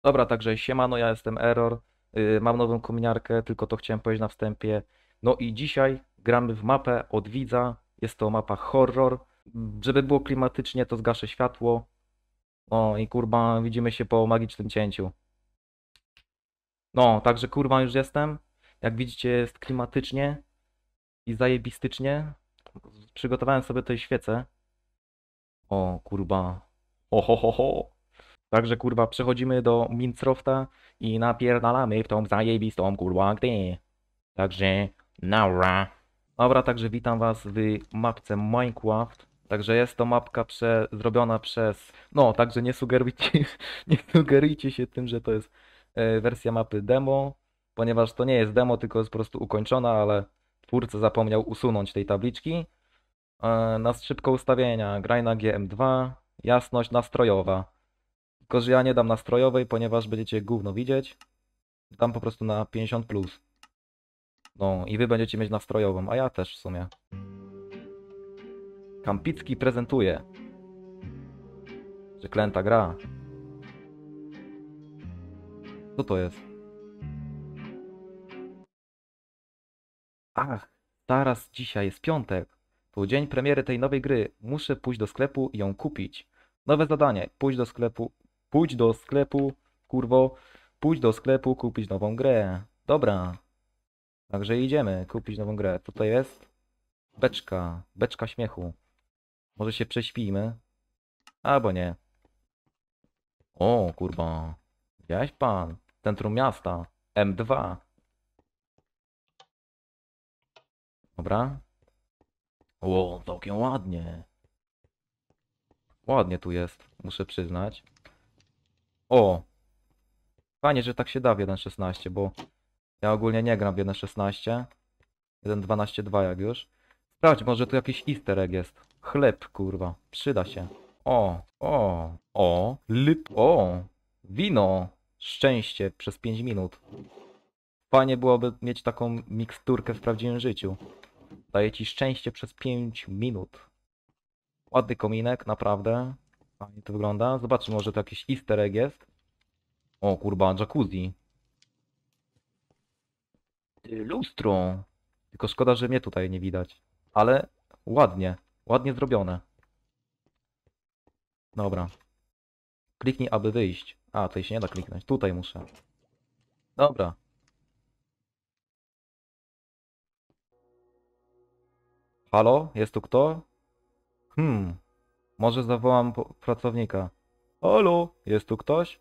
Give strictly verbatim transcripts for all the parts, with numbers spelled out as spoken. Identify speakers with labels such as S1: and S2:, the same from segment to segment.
S1: Dobra, także siemano, ja jestem Error, yy, mam nową kominiarkę, tylko to chciałem powiedzieć na wstępie. No i dzisiaj gramy w mapę od widza, jest to mapa horror. Żeby było klimatycznie, to zgaszę światło. O i kurwa, widzimy się po magicznym cięciu. No, także kurwa już jestem. Jak widzicie, jest klimatycznie i zajebistycznie. Przygotowałem sobie tutaj świecę. O kurwa, ho ho ho ho. Także kurwa przechodzimy do Minecrafta i napierdalamy w tą zajebistą kurwa gry. Także naura. Dobra, także witam was w mapce Minecraft. Także jest to mapka prze, zrobiona przez... No, także nie sugerujcie, nie sugerujcie się tym, że to jest e, wersja mapy demo, ponieważ to nie jest demo, tylko jest po prostu ukończona, ale twórca zapomniał usunąć tej tabliczki. E, na szybko ustawienia, graj na G M dwa, jasność nastrojowa. Tylko, że ja nie dam nastrojowej, ponieważ będziecie gówno widzieć. Dam po prostu na pięćdziesiąt plus. No i wy będziecie mieć nastrojową, a ja też w sumie. Kampicki prezentuje. Przeklęta gra. Co to jest? Ach, zaraz dzisiaj jest piątek. To dzień premiery tej nowej gry. Muszę pójść do sklepu i ją kupić. Nowe zadanie. Pójdź do sklepu. Pójdź do sklepu, kurwo. Pójdź do sklepu kupić nową grę. Dobra. Także idziemy kupić nową grę. Co to jest? Beczka. Beczka śmiechu. Może się prześpijmy? Albo nie. O, kurwa. Widziałeś pan? Centrum miasta. M dwa. Dobra. O, całkiem ładnie. Ładnie tu jest, muszę przyznać. O. Fajnie, że tak się da w jeden szesnaście, bo ja ogólnie nie gram w jeden szesnaście. jeden dwanaście dwa jak już. Sprawdź, może tu jakiś easter egg jest. Chleb, kurwa. Przyda się. O, o, o, lip, o, wino, szczęście przez pięć minut. Fajnie byłoby mieć taką miksturkę w prawdziwym życiu. Daje ci szczęście przez pięć minut. Ładny kominek, naprawdę. Fajnie to wygląda. Zobaczmy, może to jakiś easter egg jest. O kurwa, jacuzzi. Ty, lustro. Tylko szkoda, że mnie tutaj nie widać. Ale ładnie, ładnie zrobione. Dobra. Kliknij, aby wyjść. A, tutaj się nie da kliknąć. Tutaj muszę. Dobra. Halo? Jest tu kto? Hmm. Może zawołam po- pracownika. Halo? Jest tu ktoś?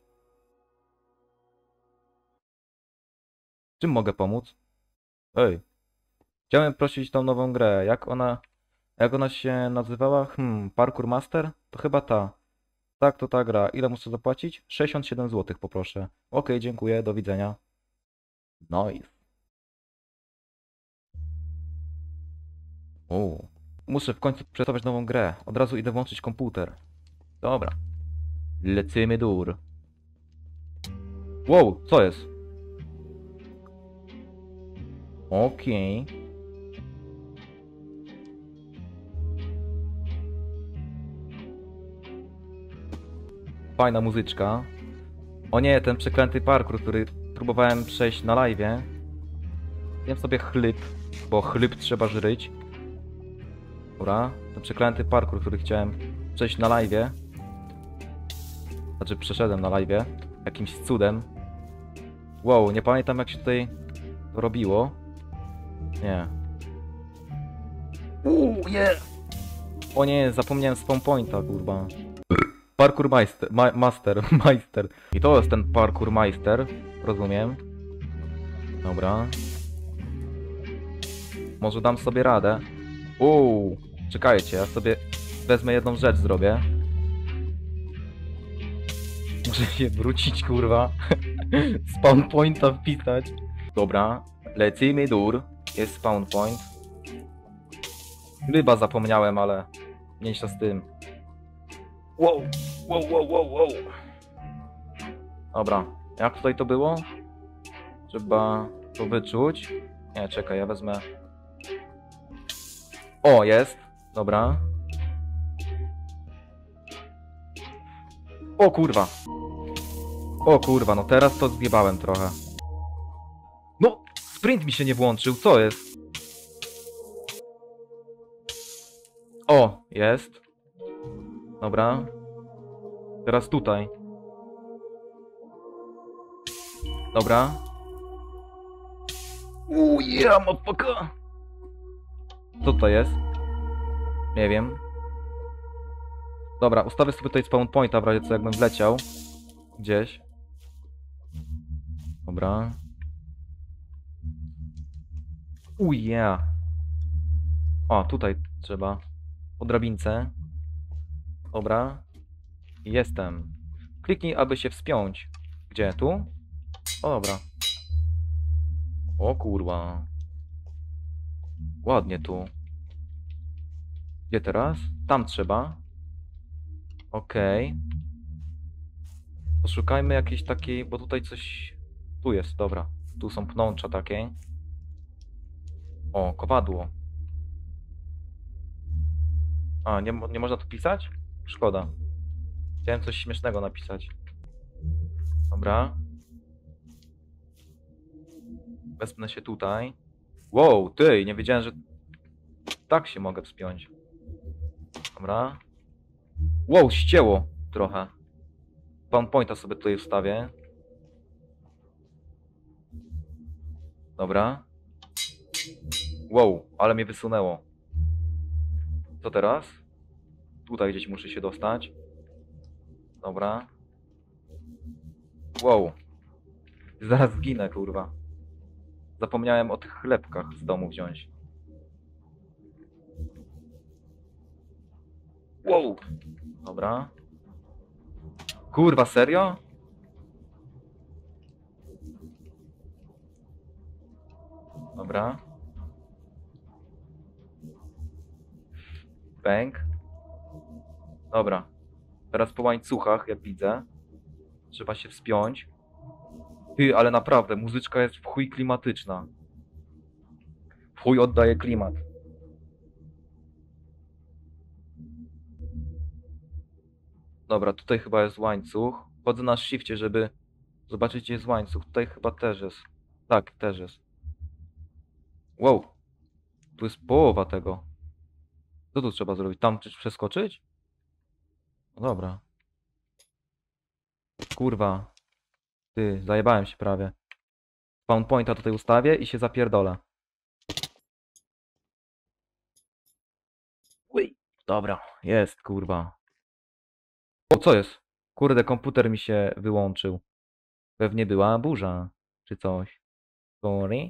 S1: Czym mogę pomóc? Ej. Chciałem prosić tą nową grę. Jak ona... Jak ona się nazywała? Hmm. Parkour Master? To chyba ta. Tak, to ta gra. Ile muszę zapłacić? sześćdziesiąt siedem złotych poproszę. Okej, dziękuję. Do widzenia. Nice. O. Muszę w końcu przetestować nową grę. Od razu idę włączyć komputer. Dobra. Lecimy dur. Wow, co jest? Okej. Fajna muzyczka. O nie, ten przeklęty parkour, który próbowałem przejść na live'ie. Wiem sobie chleb, bo chleb trzeba żryć. Dobra, ten przeklęty parkour, który chciałem przejść na live'ie. Znaczy przeszedłem na live'ie. Jakimś cudem. Wow, nie pamiętam jak się tutaj to robiło. Nie. Uuu, yeah! O nie, zapomniałem spawn pointa, kurwa. Parkour Meister, ma Master, Meister. I to jest ten Parkour Meister, rozumiem. Dobra. Może dam sobie radę. Uuu, czekajcie, ja sobie wezmę jedną rzecz, zrobię. Muszę się wrócić, kurwa. Spawn pointa wpisać. Dobra, lecimy dur. Jest spawn point. Chyba zapomniałem, ale mniejsza z tym. Wow, wow, wow, wow, wow. Dobra, jak tutaj to było? Trzeba to wyczuć. Nie, czekaj, ja wezmę... O, jest. Dobra. O kurwa. O kurwa, no teraz to zjebałem trochę. No, sprint mi się nie włączył, co jest? O, jest. Dobra. Teraz tutaj. Dobra. Uuu, yeah, motherfucker. Co to jest? Nie wiem. Dobra, ustawię sobie tutaj spawn pointa w razie co, jakbym wleciał. Gdzieś. Dobra. Uuu, yeah. O, tutaj trzeba. Po drabince. Dobra. Jestem. Kliknij, aby się wspiąć. Gdzie? Tu? O, dobra. O kurwa. Ładnie tu. Gdzie teraz? Tam trzeba. Okej. Okay. Poszukajmy jakiejś takiej, bo tutaj coś... Tu jest, dobra. Tu są pnącza takie. O, kowadło. A, nie, nie można tu pisać? Szkoda. Chciałem coś śmiesznego napisać. Dobra. Wespnę się tutaj. Wow, ty, nie wiedziałem, że tak się mogę wspiąć. Dobra. Wow, ścięło trochę. Spawn pointa sobie tutaj ustawię. Dobra. Wow, ale mnie wysunęło. Co teraz? Tutaj gdzieś muszę się dostać. Dobra. Wow. Zaraz zginę, kurwa. Zapomniałem o tych chlebkach z domu wziąć. Wow. Dobra. Kurwa, serio? Dobra. Bęk. Dobra. Teraz po łańcuchach, jak widzę. Trzeba się wspiąć. Ty, ale naprawdę, muzyczka jest w chuj klimatyczna. W chuj oddaje klimat. Dobra, tutaj chyba jest łańcuch. Chodzę na shifcie, żeby zobaczyć, gdzie jest łańcuch. Tutaj chyba też jest. Tak, też jest. Wow. Tu jest połowa tego. Co tu trzeba zrobić? Tam czy przeskoczyć? No dobra. Kurwa. Ty, zajebałem się prawie. Spawn pointa tutaj ustawię i się zapierdolę. Uj. Dobra, jest, kurwa. O, co jest? Kurde, komputer mi się wyłączył. Pewnie była burza, czy coś. Sorry.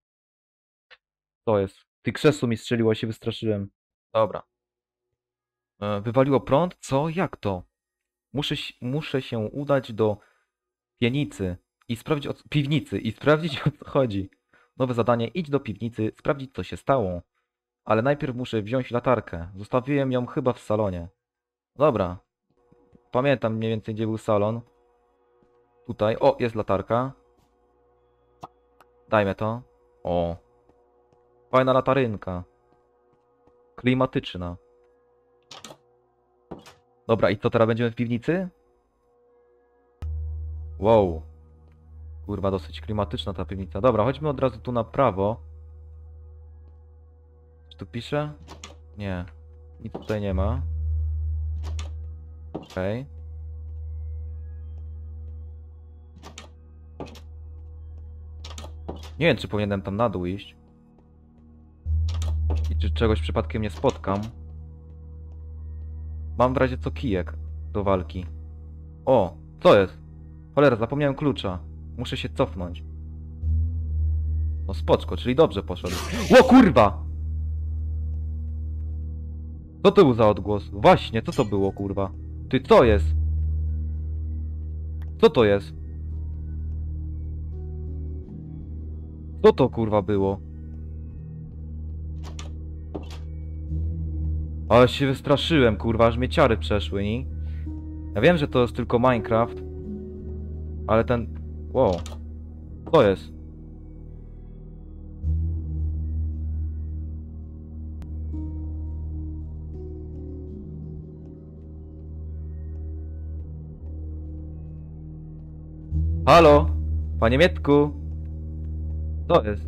S1: Co jest? Ty, krzesło mi strzeliło, się wystraszyłem. Dobra. E, wywaliło prąd? Co? Jak to? Muszę, ś- muszę się udać do piwnicy i sprawdzić o, co- piwnicy i sprawdzić o co chodzi. Nowe zadanie, idź do piwnicy, sprawdzić co się stało. Ale najpierw muszę wziąć latarkę. Zostawiłem ją chyba w salonie. Dobra. Pamiętam mniej więcej gdzie był salon. Tutaj. O, jest latarka. Dajmy to. O. Fajna latarynka. Klimatyczna. Dobra, i co teraz będziemy w piwnicy? Wow. Kurwa, dosyć klimatyczna ta piwnica. Dobra, chodźmy od razu tu na prawo. Czy tu pisze? Nie. Nic tutaj nie ma. Okej. Okay. Nie wiem, czy powinienem tam na dół iść. I czy czegoś przypadkiem nie spotkam. Mam w razie co kijek do walki. O, co jest? Cholera, zapomniałem klucza. Muszę się cofnąć. No spoczko, czyli dobrze poszedł. O kurwa! Co to był za odgłos? Właśnie, co to było, kurwa? Ty, co jest? Co to jest? Co to, kurwa, było? Ale się wystraszyłem, kurwa, aż mnie ciary przeszły, nie? Ja wiem, że to jest tylko Minecraft. Ale ten... Wow. Co jest? Halo? Panie Mietku? Co jest?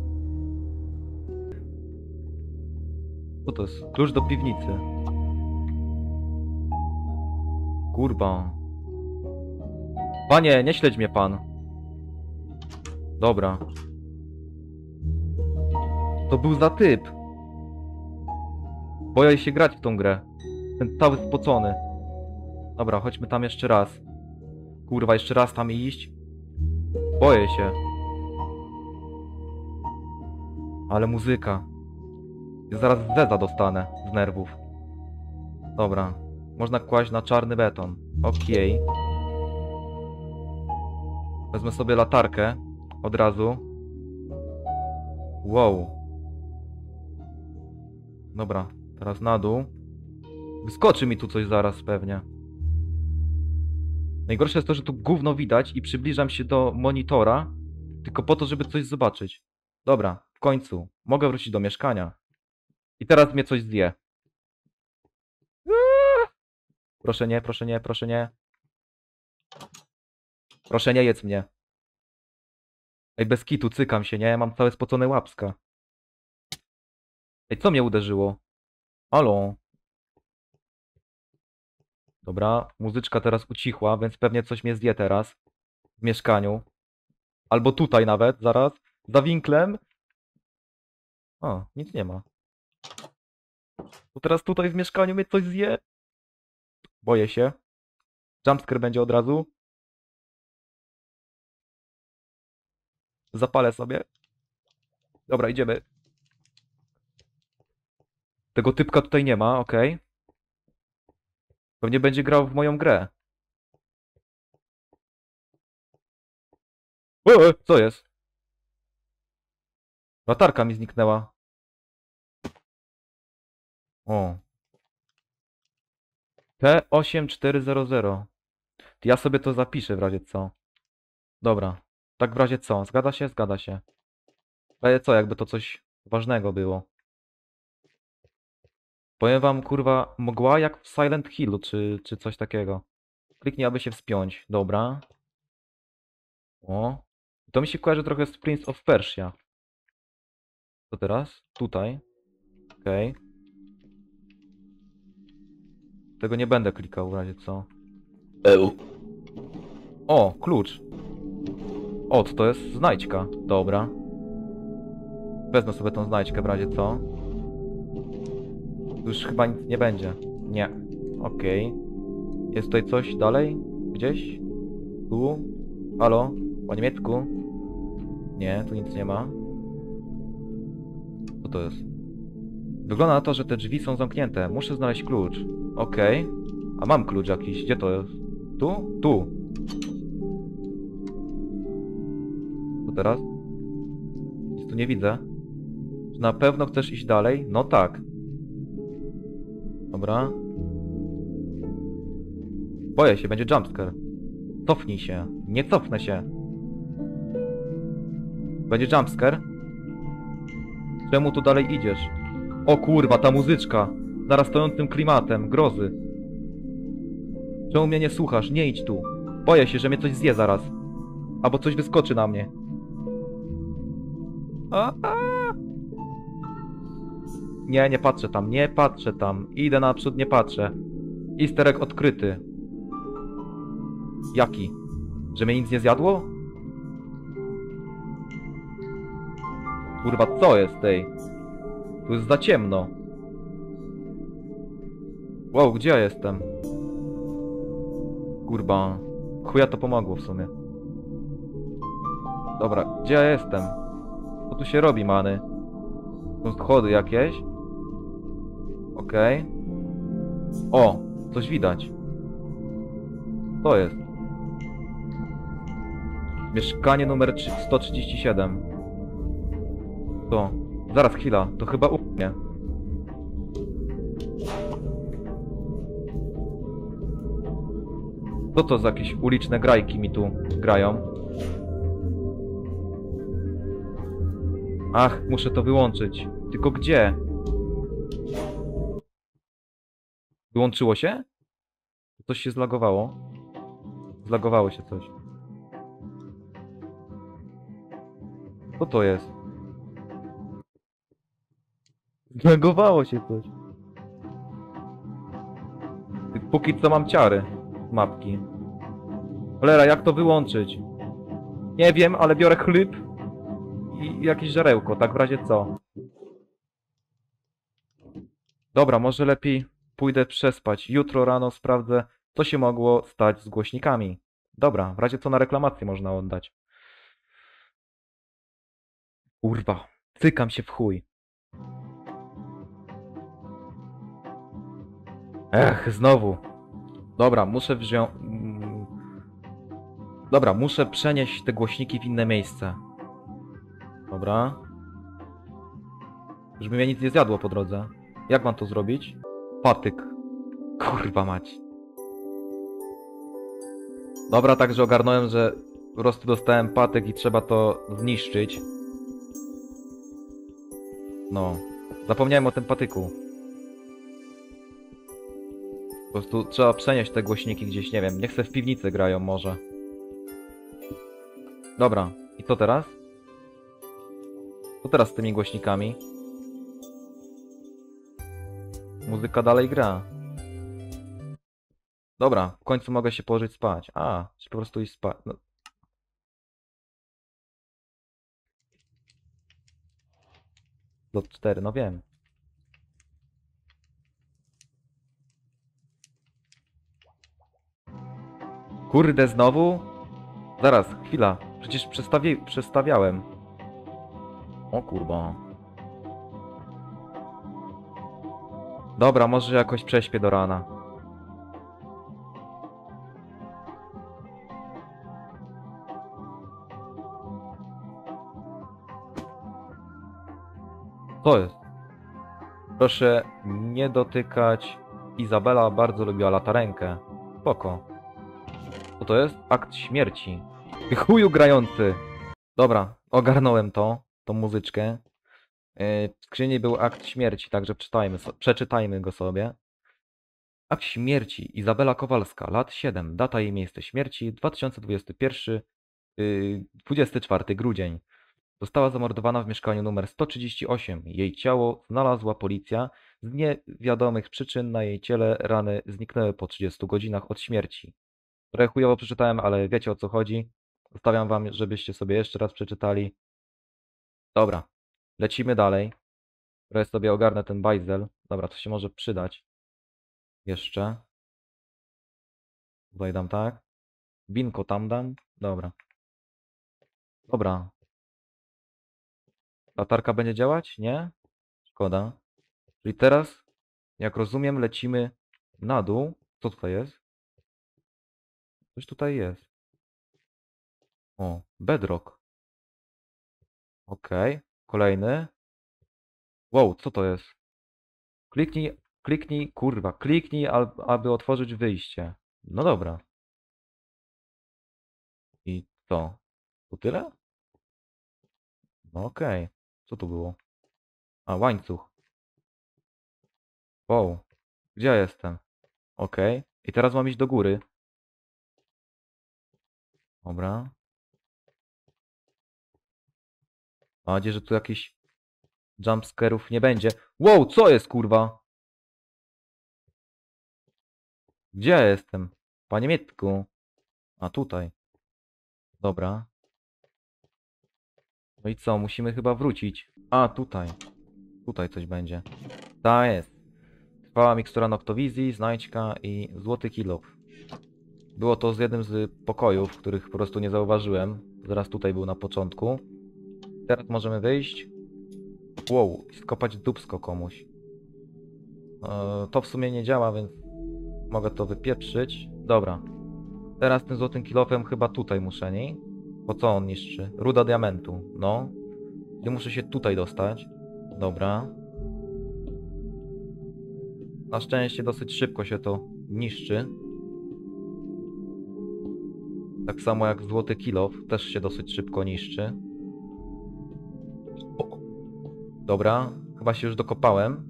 S1: Co to jest? Klucz do piwnicy. Kurwa. Panie, nie śledź mnie pan. Dobra. To był za typ. Boję się grać w tą grę. Ten cały spocony. Dobra, chodźmy tam jeszcze raz. Kurwa, jeszcze raz tam iść. Boję się. Ale muzyka. Ja zaraz zeza dostanę z nerwów. Dobra. Można kłaść na czarny beton. Okej. Wezmę sobie latarkę. Od razu. Wow. Dobra. Teraz na dół. Wyskoczy mi tu coś zaraz pewnie. Najgorsze jest to, że tu gówno widać i przybliżam się do monitora. Tylko po to, żeby coś zobaczyć. Dobra. W końcu. Mogę wrócić do mieszkania. I teraz mnie coś zje. Proszę nie, proszę nie, proszę nie. Proszę nie jedz mnie. Ej, bez kitu, cykam się, nie? Mam całe spocone łapska. Ej, co mnie uderzyło? Halo? Dobra, muzyczka teraz ucichła, więc pewnie coś mnie zje teraz. W mieszkaniu. Albo tutaj nawet, zaraz. Za winklem. O, nic nie ma. To teraz tutaj w mieszkaniu mnie coś zje? Boję się. Jumpscare będzie od razu. Zapalę sobie. Dobra, idziemy. Tego typka tutaj nie ma, okej. Pewnie będzie grał w moją grę. O, co jest? Latarka mi zniknęła. O. P osiem cztery zero zero. Ja sobie to zapiszę w razie co. Dobra. Tak w razie co? Zgadza się? Zgadza się. W razie co? Jakby to coś ważnego było. Powiem wam, kurwa, mgła jak w Silent Hillu, czy, czy coś takiego. Kliknij, aby się wspiąć. Dobra. O. To mi się kojarzy trochę z Prince of Persia. Co teraz? Tutaj. Okej. Okay. Tego nie będę klikał w razie co.
S2: Eł.
S1: O, klucz. O, co to jest? Znajdźka. Dobra. Wezmę sobie tą znajdźkę w razie co. Tu już chyba nic nie będzie. Nie. Okej. Okay. Jest tutaj coś dalej? Gdzieś? Tu? Halo? Po niemiecku? Nie, tu nic nie ma. Co to jest? Wygląda na to, że te drzwi są zamknięte. Muszę znaleźć klucz. Okej. Okay. A mam klucz jakiś. Gdzie to jest? Tu? Tu. Co teraz? Nic tu nie widzę. Czy na pewno chcesz iść dalej? No tak. Dobra. Boję się, będzie jumpscare. Cofnij się. Nie cofnę się. Będzie jumpscare? Czemu tu dalej idziesz? O kurwa, ta muzyczka. Zaraz stojącym klimatem, grozy. Czemu mnie nie słuchasz? Nie idź tu. Boję się, że mnie coś zje zaraz. Albo coś wyskoczy na mnie. A, a. Nie, nie patrzę tam, nie patrzę tam. Idę naprzód, nie patrzę. Easter egg odkryty. Jaki? Że mnie nic nie zjadło? Kurwa, co jest tej? Tu jest za ciemno. Wow, gdzie ja jestem? Kurwa. Chuja to pomogło w sumie. Dobra, gdzie ja jestem? Co tu się robi, many? Są schody jakieś? Okej. Okay. O! Coś widać. To jest. Mieszkanie numer sto trzydzieści siedem. To. Zaraz, chwila. To chyba u mnie. Co to za jakieś uliczne grajki mi tu grają? Ach, muszę to wyłączyć. Tylko gdzie? Wyłączyło się? Coś się zlagowało? Zlagowało się coś. Co to jest? Zlegowało się coś. Póki co mam ciary z mapki. Cholera, jak to wyłączyć? Nie wiem, ale biorę chleb i jakieś żarełko, tak w razie co. Dobra, może lepiej pójdę przespać. Jutro rano sprawdzę, co się mogło stać z głośnikami. Dobra, w razie co na reklamację można oddać. Kurwa, cykam się w chuj. Ech, znowu. Dobra, muszę wziąć... Dobra, muszę przenieść te głośniki w inne miejsce. Dobra. Żeby mnie nic nie zjadło po drodze. Jak mam to zrobić? Patyk. Kurwa mać. Dobra, także ogarnąłem, że po prostu dostałem patyk i trzeba to zniszczyć. No. Zapomniałem o tym patyku. Po prostu trzeba przenieść te głośniki gdzieś, nie wiem. Niech se w piwnicy grają może. Dobra. I co teraz? Co teraz z tymi głośnikami? Muzyka dalej gra. Dobra, w końcu mogę się położyć spać. A, czy po prostu iść spać. No. Lot cztery, no wiem. Kurde, znowu? Zaraz, chwila. Przecież przestawi przestawiałem. O kurwa. Dobra, może jakoś prześpię do rana. Co jest? Proszę nie dotykać. Izabela bardzo lubiła latarenkę. Spoko. Co to jest? Akt śmierci. Ty chuju grający! Dobra, ogarnąłem to, tą muzyczkę. Yy, w skrzyni był akt śmierci, także przeczytajmy, so przeczytajmy go sobie. Akt śmierci. Izabela Kowalska, lat siedem. Data i miejsce śmierci dwa tysiące dwudziesty pierwszy, yy, dwudziesty czwarty grudzień. Została zamordowana w mieszkaniu numer sto trzydzieści osiem. Jej ciało znalazła policja. Z niewiadomych przyczyn na jej ciele rany zniknęły po trzydziestu godzinach od śmierci. Trochę chujowo przeczytałem, ale wiecie o co chodzi. Zostawiam wam, żebyście sobie jeszcze raz przeczytali. Dobra, lecimy dalej. Trochę sobie ogarnę ten bajzel. Dobra, to się może przydać. Jeszcze. Tutaj dam tak. Binko tam dam. Dobra. Dobra. Latarka będzie działać? Nie? Szkoda. Czyli teraz, jak rozumiem, lecimy na dół. Co tutaj jest? Coś tutaj jest. O, bedrock. Okej. Kolejny. Wow, co to jest? Kliknij, kliknij, kurwa, kliknij, al- aby otworzyć wyjście. No dobra. I co? To tyle? No okej. Co tu było? A, łańcuch. Wow. Gdzie ja jestem? Okej. I teraz mam iść do góry. Dobra. Mam nadzieję, że tu jakichś jumpscarów nie będzie. Wow, co jest, kurwa? Gdzie ja jestem? Panie Mietku. A, tutaj. Dobra. No i co? Musimy chyba wrócić. A, tutaj. Tutaj coś będzie. Ta jest. Trwała mikstura noktowizji, znajdźka i złoty kilof. Było to z jednym z pokojów, których po prostu nie zauważyłem. Zaraz tutaj był na początku. Teraz możemy wyjść. Wow, i skopać dupsko komuś. Eee, to w sumie nie działa, więc mogę to wypieprzyć. Dobra. Teraz tym złotym kilofem chyba tutaj muszę, nie? Po co on niszczy? Ruda diamentu. No. I muszę się tutaj dostać. Dobra. Na szczęście dosyć szybko się to niszczy. Tak samo jak złoty kilof też się dosyć szybko niszczy. O. Dobra. Chyba się już dokopałem.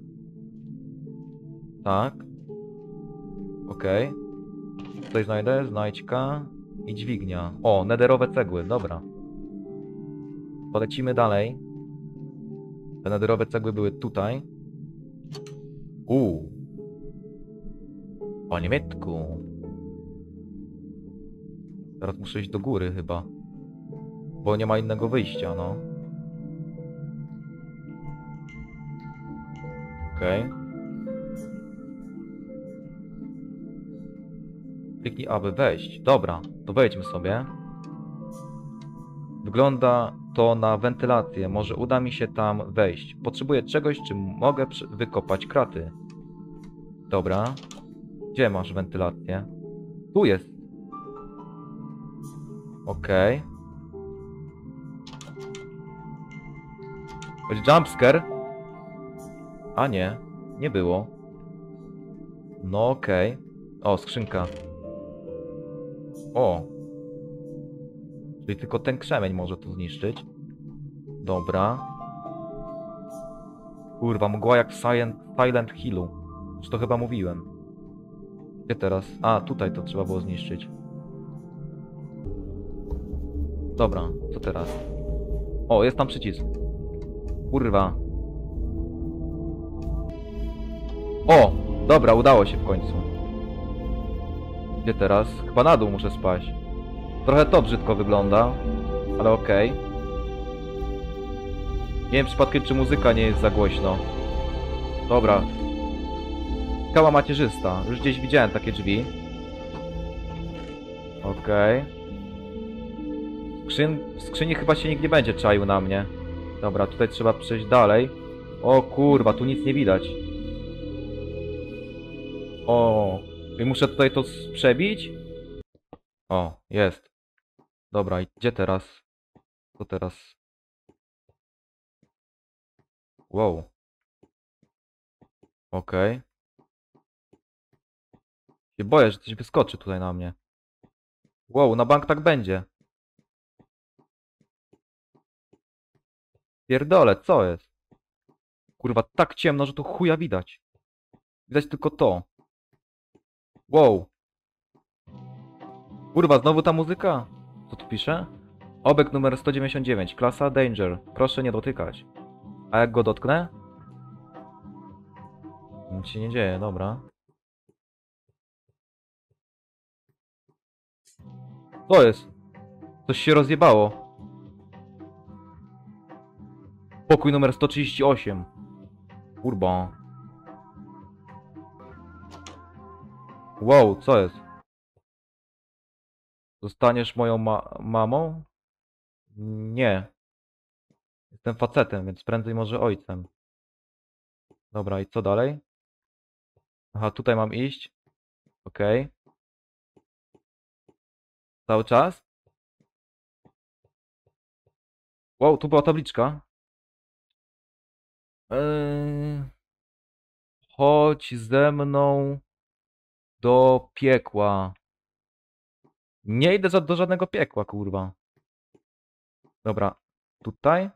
S1: Tak. Okej. Okay. Tutaj znajdę znajdźka i dźwignia. O, nederowe cegły, dobra. to lecimy dalej. Te nederowe cegły były tutaj. Uuu. Po niemiecku. Teraz muszę iść do góry chyba. Bo nie ma innego wyjścia, no. Okej. Okay. Kliknij, aby wejść. Dobra, to wejdźmy sobie. Wygląda to na wentylację. Może uda mi się tam wejść. Potrzebuję czegoś, czym mogę wykopać kraty. Dobra. Gdzie masz wentylację? Tu jest. Okej. Okay. Będzie jumpscare? A nie. Nie było. No okej. Okay. O, skrzynka. O. Czyli tylko ten krzemień może to zniszczyć. Dobra. Kurwa, mgła jak w Silent, Silent Hillu. Już to chyba mówiłem. Gdzie teraz? A, tutaj to trzeba było zniszczyć. Dobra, co teraz? O, jest tam przycisk. Kurwa. O! Dobra, udało się w końcu. Gdzie teraz? Chyba na dół muszę spaść. Trochę to brzydko wygląda, ale okej. Okay. Nie wiem przypadkiem, czy muzyka nie jest za głośno. Dobra. Skała macierzysta. Już gdzieś widziałem takie drzwi. Okej. Okay. Skrzyn... W skrzyni chyba się nikt nie będzie czaił na mnie. Dobra, tutaj trzeba przejść dalej. O kurwa, tu nic nie widać. O, i muszę tutaj to przebić? O, jest. Dobra, i gdzie teraz? Co teraz? Wow. Okej. Okay. Się boję, że coś wyskoczy tutaj na mnie. Wow, na bank tak będzie. Pierdolę, co jest? Kurwa, tak ciemno, że tu chuja widać. Widać tylko to. Wow. Kurwa, znowu ta muzyka? Co tu pisze? Obiekt numer sto dziewięćdziesiąt dziewięć, klasa Danger. Proszę nie dotykać. A jak go dotknę? Nic się nie dzieje, dobra. Co jest? Coś się rozjebało. Pokój numer sto trzydzieści osiem. Kurwa. Wow, co jest? Zostaniesz moją ma mamą? Nie. Jestem facetem, więc prędzej może ojcem. Dobra, i co dalej? Aha, tutaj mam iść. Okej. Okay. Cały czas? Wow, tu była tabliczka. Eee... Chodź ze mną do piekła. Nie idę za, do żadnego piekła, kurwa. Dobra, tutaj.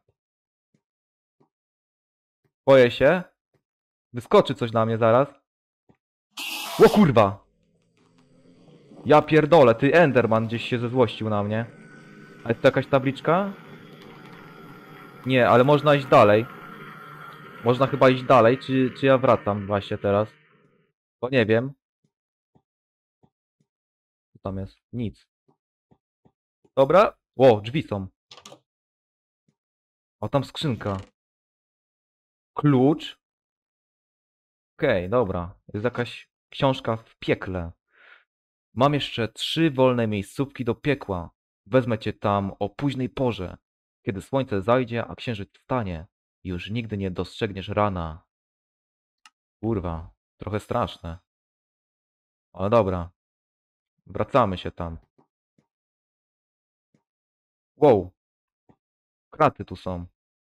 S1: Boję się. Wyskoczy coś na mnie zaraz. O kurwa! Ja pierdolę, ty Enderman gdzieś się zezłościł na mnie. A jest to jakaś tabliczka? Nie, ale można iść dalej. Można chyba iść dalej, czy, czy ja wracam właśnie teraz? Bo nie wiem. Co tam jest? Nic. Dobra. O, drzwi są. O, tam skrzynka. Klucz. Okej, okay, dobra. Jest jakaś książka w piekle. Mam jeszcze trzy wolne miejscówki do piekła. Wezmę cię tam o późnej porze. Kiedy słońce zajdzie, a księżyc wstanie. Już nigdy nie dostrzegniesz rana. Kurwa, trochę straszne. Ale dobra. Wracamy się tam. Wow. Kraty tu są.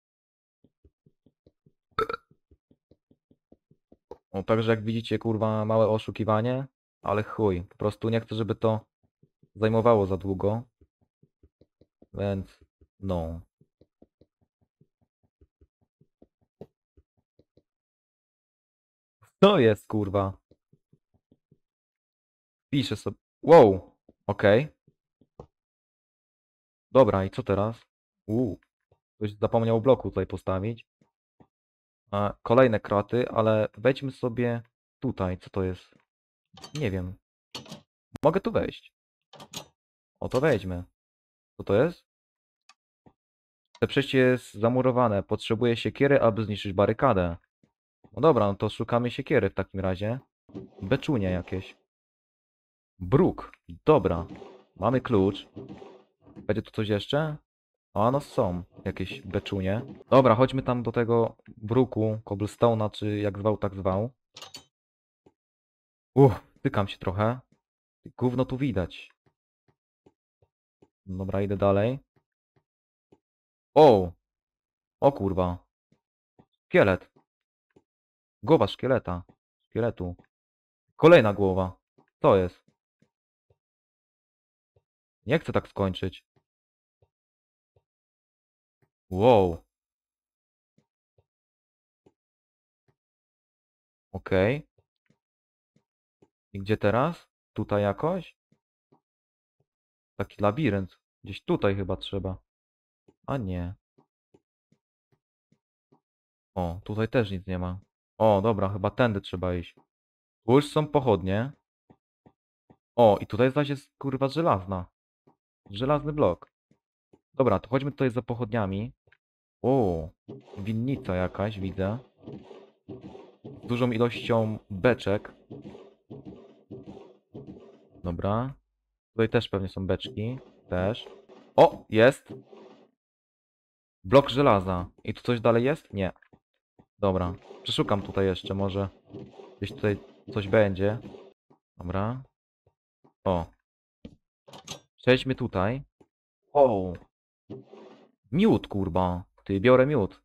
S1: O, także jak widzicie, kurwa, małe oszukiwanie. Ale chuj. Po prostu nie chcę, żeby to zajmowało za długo. Więc no. Co jest, kurwa? Piszę sobie. Wow. Okej. Okay. Dobra, i co teraz? Uuu. Ktoś zapomniał bloku tutaj postawić. A, kolejne kraty, ale wejdźmy sobie tutaj. Co to jest? Nie wiem. Mogę tu wejść. O, to wejdźmy. Co to jest? To przejście jest zamurowane. Potrzebuję siekiery, aby zniszczyć barykadę. No dobra, no to szukamy siekiery w takim razie. Beczunie jakieś. Bruk. Dobra. Mamy klucz. Będzie tu coś jeszcze? A no są jakieś beczunie. Dobra, chodźmy tam do tego bruku, cobblestone'a, czy jak zwał, tak zwał. Uff, tykam się trochę. Gówno tu widać. Dobra, idę dalej. O! O kurwa. Szkielet. Głowa szkieleta. Szkieletu. Kolejna głowa. Co jest? Nie chcę tak skończyć. Wow. Okej. I gdzie teraz? Tutaj jakoś? Taki labirynt. Gdzieś tutaj chyba trzeba. A nie. O, tutaj też nic nie ma. O, dobra, chyba tędy trzeba iść. Tu już są pochodnie. O, i tutaj zaś jest kurwa żelazna. Żelazny blok. Dobra, to chodźmy tutaj za pochodniami. O, winnica jakaś, widzę. Z dużą ilością beczek. Dobra. Tutaj też pewnie są beczki. Też. O, jest. Blok żelaza. I tu coś dalej jest? Nie. Dobra. Przeszukam tutaj jeszcze, może gdzieś tutaj coś będzie. Dobra. O. Przejdźmy tutaj. O. Miód, kurwa. Ty, biorę miód.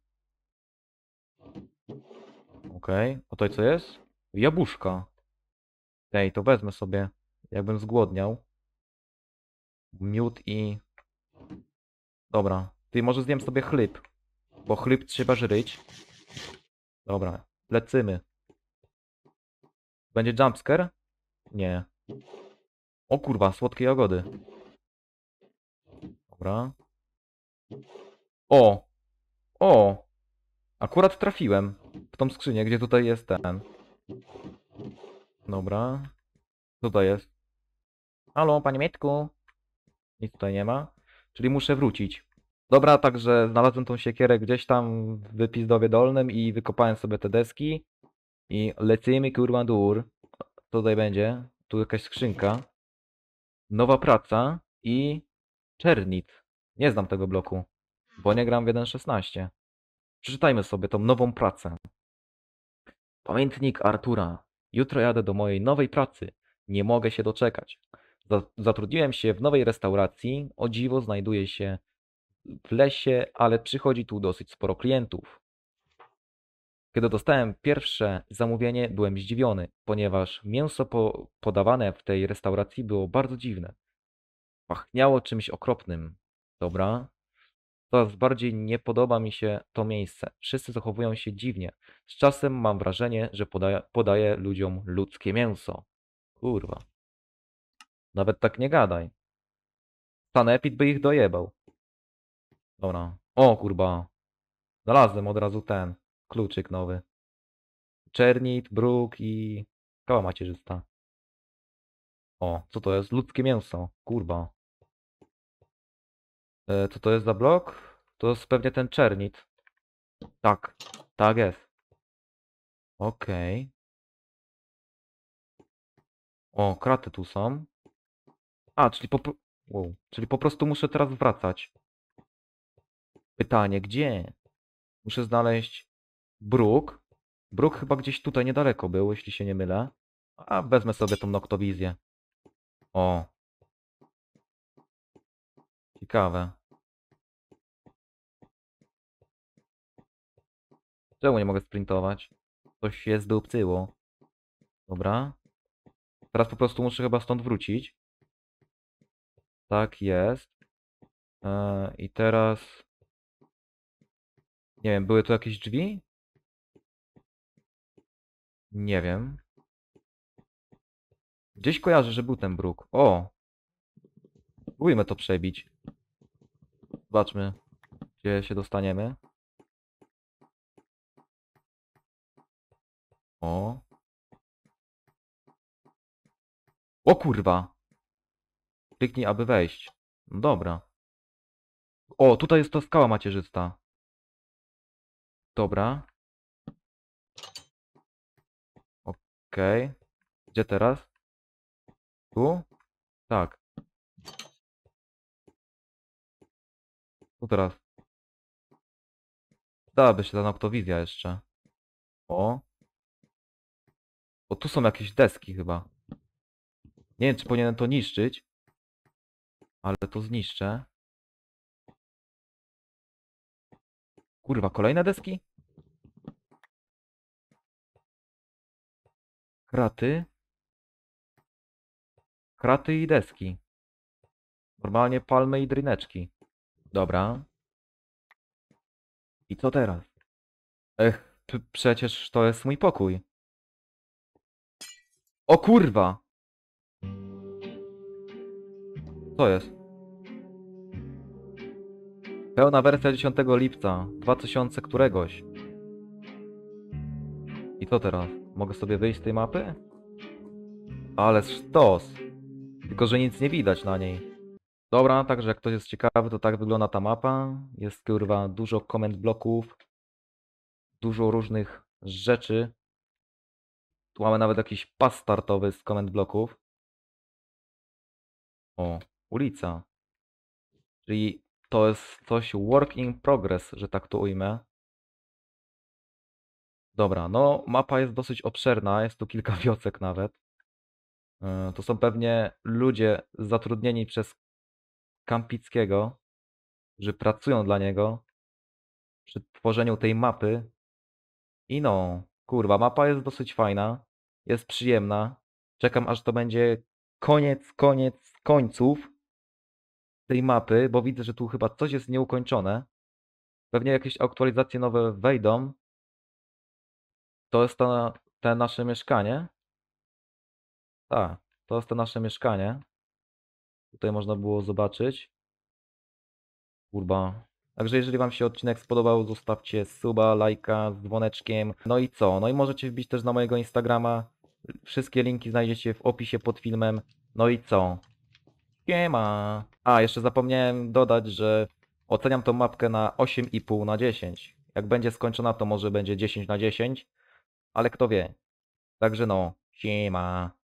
S1: Okej. Okay. A tutaj co jest? Jabłuszka. Ej, to wezmę sobie. Jakbym zgłodniał. Miód i... Dobra. Ty, może zjem sobie chleb. Bo chleb trzeba żryć. Dobra. Lecymy. Będzie jumpscare? Nie. O kurwa, słodkie jagody. Dobra. O! O! Akurat trafiłem w tą skrzynię, gdzie tutaj jest ten. Dobra. Co to jest? Halo, panie Mietku. Nic tutaj nie ma. Czyli muszę wrócić. Dobra, także znalazłem tą siekierę gdzieś tam w Pizdowie Dolnym i wykopałem sobie te deski. I lecimy kurwa dur. Co tutaj będzie? Tu jakaś skrzynka. Nowa praca i Czernit. Nie znam tego bloku, bo nie gram w jeden szesnaście. Przeczytajmy sobie tą nową pracę. Pamiętnik Artura. Jutro jadę do mojej nowej pracy. Nie mogę się doczekać. Zatrudniłem się w nowej restauracji. O dziwo znajduje się w lesie, ale przychodzi tu dosyć sporo klientów. Kiedy dostałem pierwsze zamówienie, byłem zdziwiony, ponieważ mięso po podawane w tej restauracji było bardzo dziwne. Pachniało czymś okropnym. Dobra. Coraz bardziej nie podoba mi się to miejsce. Wszyscy zachowują się dziwnie. Z czasem mam wrażenie, że podaję, podaję ludziom ludzkie mięso. Kurwa. Nawet tak nie gadaj. Sanepid by ich dojebał. Dobra. O kurwa. Znalazłem od razu ten kluczyk nowy. Czernit, bruk i kała macierzysta. O, co to jest? Ludzkie mięso. Kurwa. E, co to jest za blok? To jest pewnie ten czernit. Tak. Tak jest. Okej. O, kraty tu są. A, czyli po, pro- wow. Czyli po prostu muszę teraz wracać. Pytanie, gdzie? Muszę znaleźć bruk. Bruk chyba gdzieś tutaj niedaleko był, jeśli się nie mylę. A wezmę sobie tą noktowizję. O, ciekawe. Czemu nie mogę sprintować? Coś się zdupcyło. Dobra. Teraz po prostu muszę chyba stąd wrócić. Tak jest. E, I teraz... Nie wiem, były tu jakieś drzwi? Nie wiem. Gdzieś kojarzę, że był ten bruk. O! Spróbujmy to przebić. Zobaczmy, Gdzie się dostaniemy? O. O kurwa! Kliknij, aby wejść. No dobra. O, tutaj jest to skała macierzysta. Dobra. Okej. Gdzie teraz? Tu? Tak. Tu teraz. Dałaby się ta noktowizja jeszcze. O. O, tu są jakieś deski chyba. Nie wiem, czy powinienem to niszczyć. Ale to zniszczę. Kurwa, kolejne deski? Kraty. Kraty i deski. Normalnie palmy i dryneczki. Dobra. I co teraz? Ech, p- przecież to jest mój pokój. O kurwa! Co jest? Pełna wersja dziesiątego lipca dwa tysiące któregoś. I co teraz? Mogę sobie wyjść z tej mapy? Ale sztos! Tylko, że nic nie widać na niej. Dobra, także jak ktoś jest ciekawy, to tak wygląda ta mapa. Jest kurwa dużo comment bloków. Dużo różnych rzeczy. Tu mamy nawet jakiś pas startowy z comment bloków. O, ulica. Czyli to jest coś work in progress, że tak to ujmę. Dobra, no mapa jest dosyć obszerna, jest tu kilka wiosek nawet. Yy, To są pewnie ludzie zatrudnieni przez Kampickiego, że pracują dla niego przy tworzeniu tej mapy. I no, kurwa, mapa jest dosyć fajna, jest przyjemna. Czekam aż to będzie koniec, koniec końców tej mapy, bo widzę, że tu chyba coś jest nieukończone. Pewnie jakieś aktualizacje nowe wejdą. To jest to, te nasze mieszkanie. Tak, to jest to nasze mieszkanie. Tutaj można było zobaczyć. Kurwa. Także jeżeli wam się odcinek spodobał, zostawcie suba, lajka z dzwoneczkiem. No i co? No i możecie wbić też na mojego Instagrama. Wszystkie linki znajdziecie w opisie pod filmem. No i co? Siema! A, jeszcze zapomniałem dodać, że oceniam tą mapkę na osiem i pół na dziesięć. Jak będzie skończona, to może będzie dziesięć na dziesięć, ale kto wie. Także no, siema.